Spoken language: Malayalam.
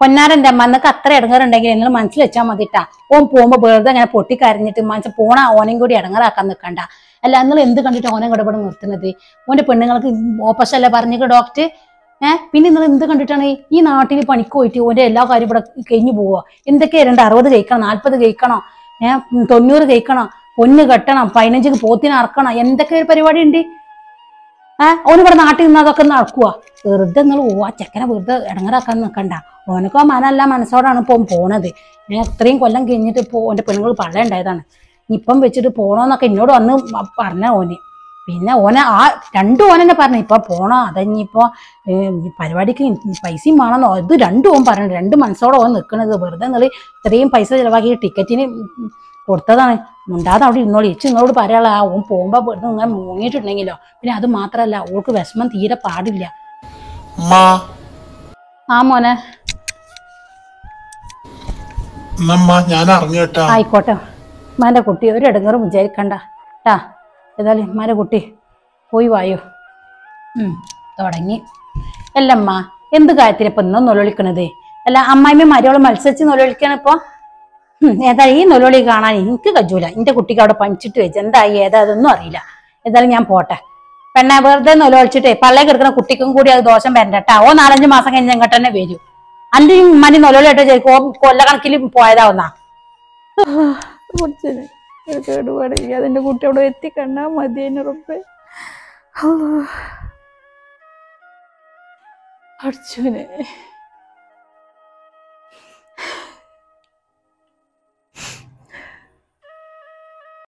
പൊന്നാരന്റെ അമ്മ എന്നൊക്കെ അത്ര ഇടങ്ങാറുണ്ടെങ്കിൽ നിങ്ങൾ മനസ്സിൽ വെച്ചാൽ മതിട്ടാ. ഓൻ പോകുമ്പോ വെറുതെ അങ്ങനെ പൊട്ടിക്കരഞ്ഞിട്ട് മനസ്സിൽ പോണ ഓനെയും കൂടി ഇടങ്ങാറാക്കാൻ നിൽക്കണ്ട. അല്ല നിങ്ങൾ എന്ത് കണ്ടിട്ട് ഓനെ ഇടപെടൽ നിർത്തുന്നത്? ഓന്റെ പെണ്ണുങ്ങൾക്ക് ഓപ്പറേഷൻ അല്ലേ പറഞ്ഞിട്ട് ഡോക്ടർ? പിന്നെ നിങ്ങൾ എന്ത് കണ്ടിട്ടാണ് ഈ നാട്ടിൽ പണിക്ക് പോയിട്ട് ഓന്റെ എല്ലാ കാര്യം ഇവിടെ കഴിഞ്ഞു പോവുക? എന്തൊക്കെയാ 60 കഴിക്കണം, 40 കഴിക്കണം, 90 കഴിക്കണം, പൊന്ന് കെട്ടണം, 15 പോത്തിന് അറക്കണം, എന്തൊക്കെ ഒരു പരിപാടി ഉണ്ട്. ഓന് ഇവിടെ നാട്ടിൽ നിന്ന് അതൊക്കെ നടക്കുക. വെറുതെ നിങ്ങൾ ആ ചെക്കനെ വെറുതെ ഇടങ്ങാറാക്കാൻ നിൽക്കണ്ട. ഓനക്കോ മനല്ല മനസ്സോടാണ് ഇപ്പം പോണത്. ഇത്രയും കൊല്ലം കഴിഞ്ഞിട്ട് ഇപ്പൊ ഓന്റെ പെണ്ണുങ്ങൾ പള്ളയുണ്ടായതാണ്. ഇപ്പം വെച്ചിട്ട് പോണോന്നൊക്കെ എന്നോട് വന്ന് പറഞ്ഞ ഓന്. പിന്നെ ഓനെ ആ 2 ഓനെന്നെ പറഞ്ഞു ഇപ്പൊ പോണോ അതഞ്ഞിപ്പോ പരിപാടിക്ക് പൈസയും വേണമെന്നോ ഇത് 2 ഓൻ പറഞ്ഞു. 2 മനസ്സോടെ ഓൻ നിൽക്കണത്. വെറുതെ നിങ്ങൾ ഇത്രയും പൈസ ചിലവാക്കി ടിക്കറ്റിന് കൊടുത്തതാണ്. മുണ്ടാതെ അവിടെ ഇരുന്നോളി. നിങ്ങളോട് പറയാനുള്ള ഓൻ പോകുമ്പോ വെറുതെ ഇങ്ങനെ മുങ്ങിയിട്ടുണ്ടെങ്കിലോ. പിന്നെ അത് മാത്രല്ല ഓൾക്ക് വിഷമം തീരെ പാടില്ല. ആ മോനെ ആയിക്കോട്ടെ. ഉമ്മാന്റെ കുട്ടി ഒരു ഇടങ്ങറും വിചാരിക്കണ്ട ട്ടാ. ഏതായാലും ഉമ്മാന്റെ കുട്ടി പോയി വായോ. തുടങ്ങി. അല്ലമ്മ എന്ത് കാര്യത്തിന് ഇപ്പൊ ഇന്നും നൊലൊളിക്കണത്? അല്ല അമ്മായിമ്മ മരോളം മത്സരിച്ച് നൊലൊളിക്കാണ് ഇപ്പൊ. ഏതായാലും ഈ നൊലൊളി കാണാൻ എനിക്ക് കജൂല. എന്റെ കുട്ടിക്ക് അവിടെ പണിച്ചിട്ട് വെച്ച് എന്തായി ഏതാ അതൊന്നും അറിയില്ല. ഏതായാലും ഞാൻ പോട്ടെ. പെണ്ണെ വെറുതെ നൊലൊളിച്ചിട്ടേ പള്ളേ കിടക്കുന്ന കുട്ടിക്കും കൂടി അത് ദോഷം വരണ്ടട്ടാ. ഓ 4-5 മാസം കഴിഞ്ഞ് ഇങ്ങോട്ട് തന്നെ വരൂ. അന്റെയും ഉമ്മാന്റെ നൊലൊളിയായിട്ട് ചോദിക്കും കൊല്ലക്കണക്കിൽ പോയതാവുന്ന കേടുപാട് അതിന്റെ കുട്ടി അവിടെ എത്തിക്കണ്ടാ മതി. അർജുനെ